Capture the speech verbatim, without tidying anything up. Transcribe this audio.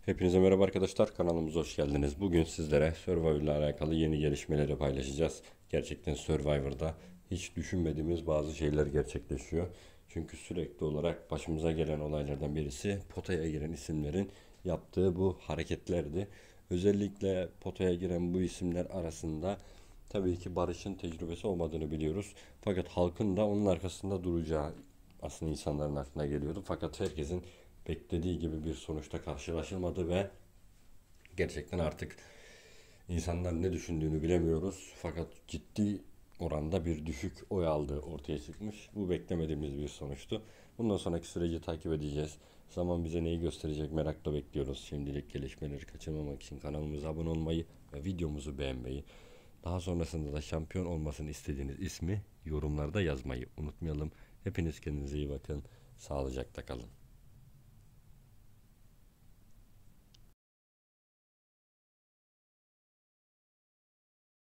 Hepinize merhaba arkadaşlar, kanalımıza hoş geldiniz. Bugün sizlere Survivor ile alakalı yeni gelişmeleri paylaşacağız. Gerçekten Survivor'da hiç düşünmediğimiz bazı şeyler gerçekleşiyor. Çünkü sürekli olarak başımıza gelen olaylardan birisi potaya giren isimlerin yaptığı bu hareketlerdi. Özellikle potaya giren bu isimler arasında tabii ki Barış'ın tecrübesi olmadığını biliyoruz. Fakat halkın da onun arkasında duracağı aslında insanların aklına geliyordu. Fakat herkesin beklediği gibi bir sonuçta karşılaşılmadı ve gerçekten artık insanlar ne düşündüğünü bilemiyoruz. Fakat ciddi oranda bir düşük oy aldığı ortaya çıkmış. Bu beklemediğimiz bir sonuçtu. Bundan sonraki süreci takip edeceğiz. Zaman bize neyi gösterecek merakla bekliyoruz. Şimdilik gelişmeleri kaçırmamak için kanalımıza abone olmayı ve videomuzu beğenmeyi, daha sonrasında da şampiyon olmasını istediğiniz ismi yorumlarda yazmayı unutmayalım. Hepiniz kendinize iyi bakın. Sağlıcakla kalın.